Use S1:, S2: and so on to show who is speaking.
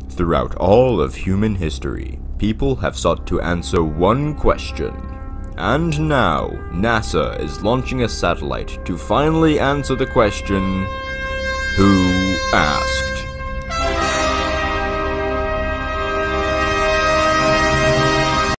S1: Throughout all of human history, people have sought to answer one question. And now, NASA is launching a satellite to finally answer the question, who asked?